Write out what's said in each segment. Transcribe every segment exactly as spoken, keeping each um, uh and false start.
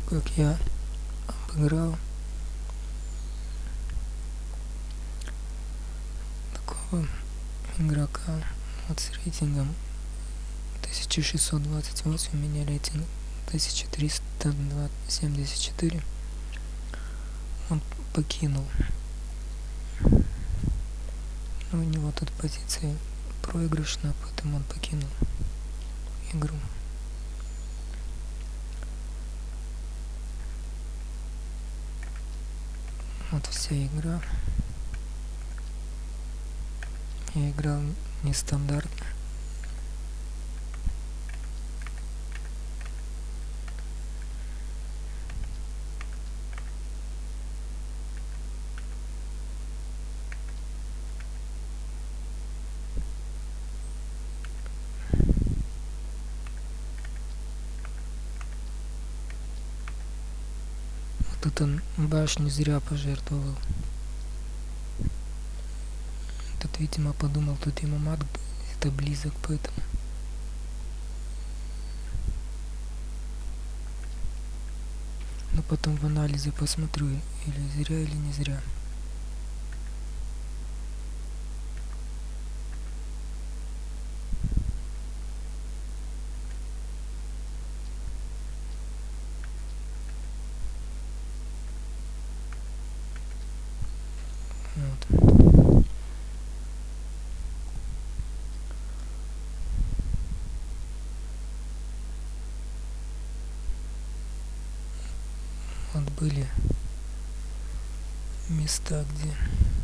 как я обыграл такого игрока вот с рейтингом тысяча шестьсот двадцать восемь, у меня рейтинг тысяча триста семьдесят четыре. Он покинул. У него тут позиция проигрышная, поэтому он покинул игру. Вот вся игра. Я играл нестандартно. Тут он башню зря пожертвовал. Тут, видимо, подумал, тут ему маг это близок, поэтому. Но потом в анализе посмотрю, или зря, или не зря. Вот. Вот были места, где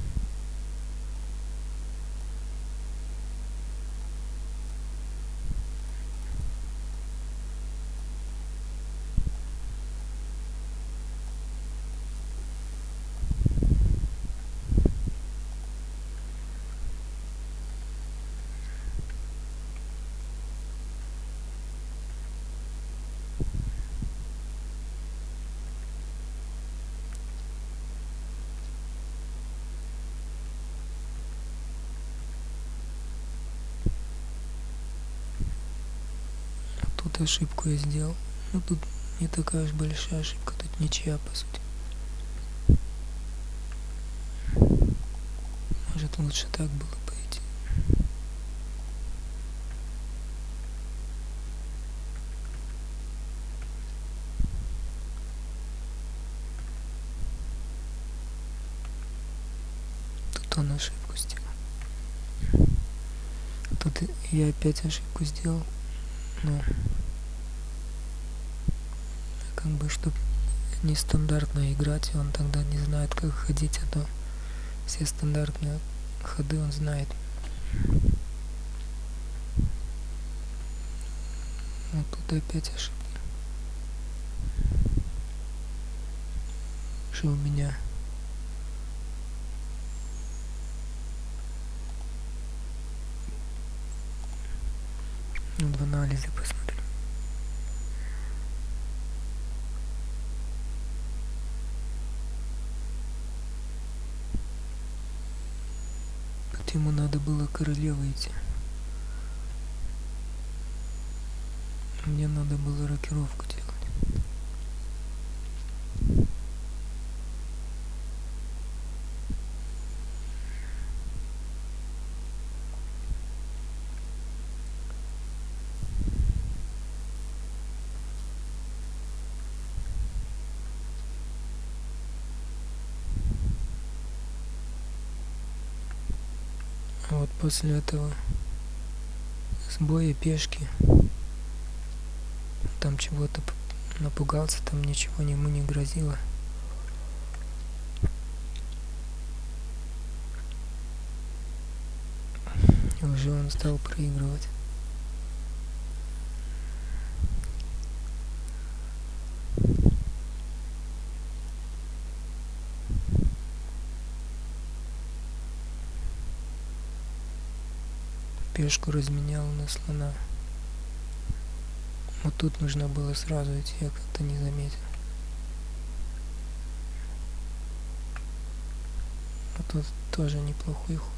тут ошибку я сделал. Ну тут не такая уж большая ошибка, тут ничья по сути. Может, лучше так было пойти. Тут он ошибку сделал. Тут я опять ошибку сделал. Но как бы, чтобы нестандартно играть, он тогда не знает, как ходить, а то все стандартные ходы он знает. Вот тут опять ошибка. Что у меня в анализе посмотрю. Ему надо было королеву идти. Мне надо было рокировку делать. Вот после этого сбоя пешки там чего-то напугался, там ничего ему не грозило. И уже он стал проигрывать. Пешку разменял на слона. Вот тут нужно было сразу идти, я как-то не заметил. А тут тоже неплохой ход.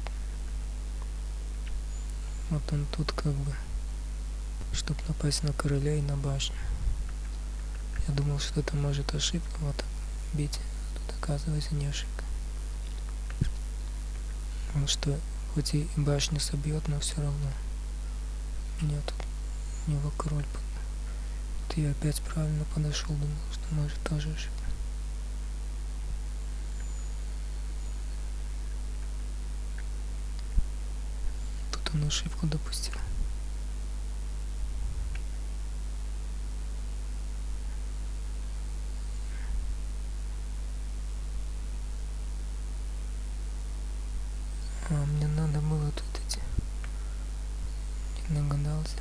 Вот он тут как бы, чтобы напасть на короля и на башню. Я думал, что это может ошибка, вот бить. Тут оказывается не ошибка. Он что, хоть и башню собьет, но все равно. Меня тут у него король. Вот я опять правильно подошел, думал, что может тоже ошибка. Тут он ошибку допустил. А, мне надо было тут идти. Не догадался.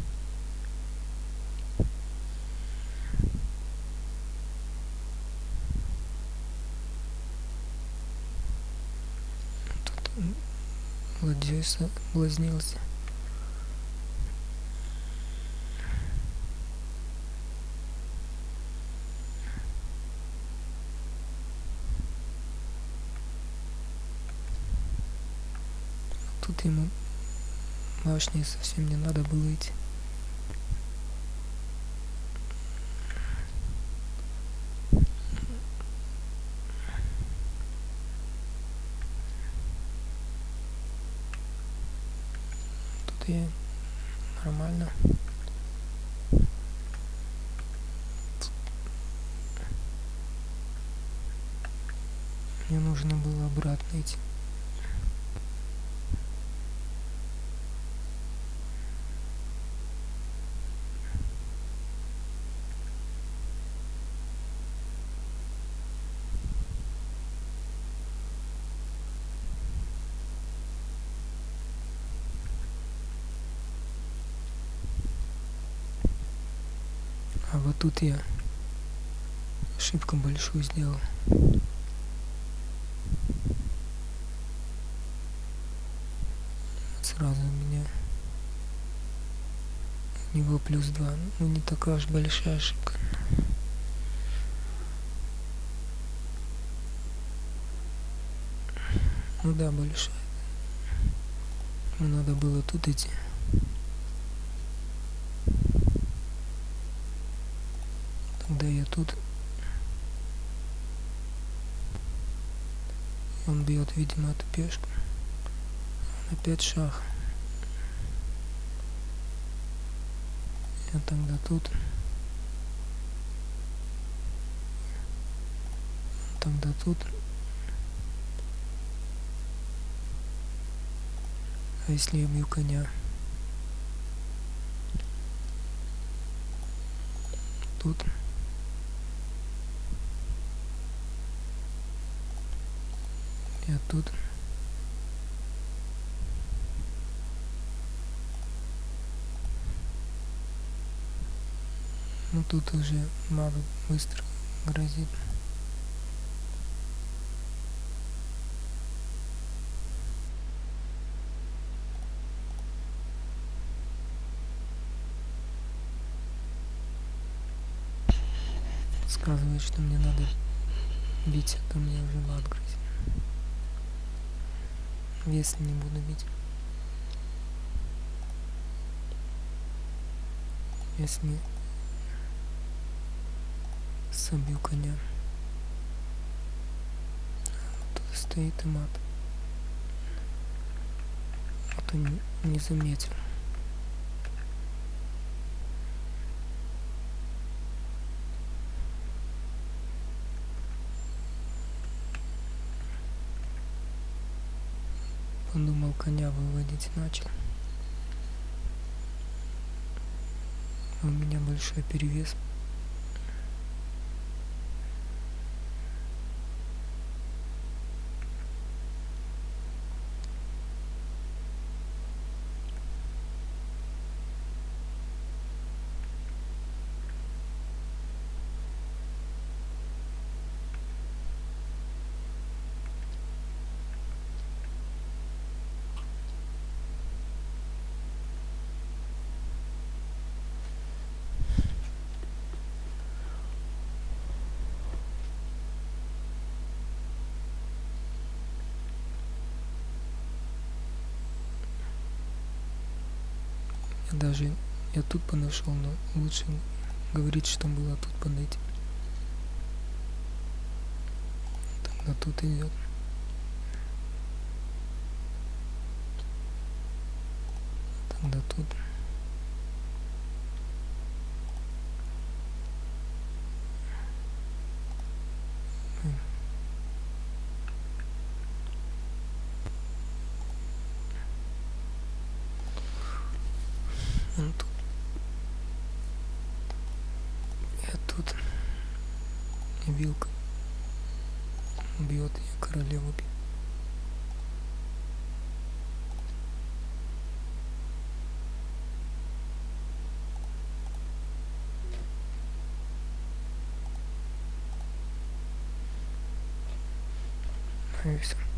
Тут ладьей соблазнился. Тут ему башни совсем не надо было идти. Тут я нормально. Мне нужно было обратно идти. А вот тут я ошибку большую сделал. Сразу у меня у него плюс два. Ну не такая уж большая ошибка. Ну да, большая. Надо было тут идти. Тогда я тут. Он бьет, видимо, эту пешку. Опять шах. Я тогда тут. Тогда тут. А если я бью коня? Тут. Я тут. Ну тут уже маг быстро грозит. Сказывает, что мне надо бить, а то мне уже маг грозит. Если не буду бить. Если собью коня. Тут стоит и мат. А то не, не заметил. Подумал, коня выводить начал. У меня большой перевес. Даже я тут подошел, но лучше говорит, что было тут под этим. Тогда тут идет. Тогда тут. Он тут. Я тут. И вилка бьет, я королеву бью. И все.